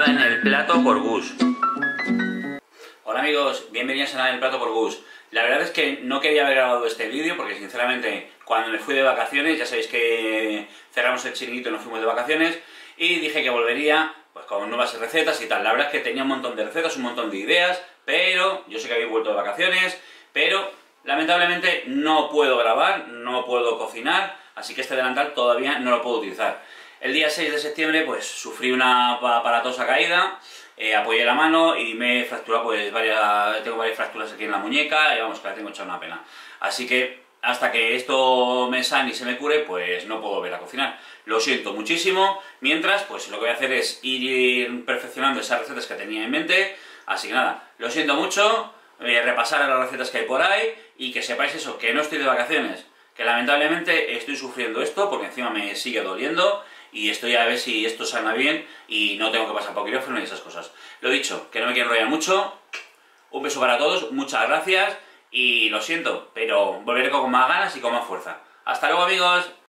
en el plato por Gus. Hola amigos, bienvenidos a En el plato por Gus. La verdad es que no quería haber grabado este vídeo porque sinceramente cuando me fui de vacaciones, ya sabéis que cerramos el chiringuito y nos fuimos de vacaciones, y dije que volvería pues con nuevas recetas y tal. La verdad es que tenía un montón de recetas, un montón de ideas, pero yo sé que habéis vuelto de vacaciones, pero lamentablemente no puedo grabar, no puedo cocinar, así que este delantal todavía no lo puedo utilizar. El día 6 de septiembre pues sufrí una aparatosa caída, apoyé la mano y me he fracturado pues tengo varias fracturas aquí en la muñeca y vamos, que la tengo hecha una pena. Así que hasta que esto me sane y se me cure, pues no puedo volver a cocinar. Lo siento muchísimo, mientras pues lo que voy a hacer es ir perfeccionando esas recetas que tenía en mente, así que nada, lo siento mucho, repasar las recetas que hay por ahí y que sepáis eso, que no estoy de vacaciones, que lamentablemente estoy sufriendo esto porque encima me sigue doliendo y estoy a ver si esto sana bien y no tengo que pasar por quirófano y esas cosas. Lo dicho, que no me quiero enrollar mucho, un beso para todos, muchas gracias y lo siento, pero volveré con más ganas y con más fuerza. ¡Hasta luego amigos!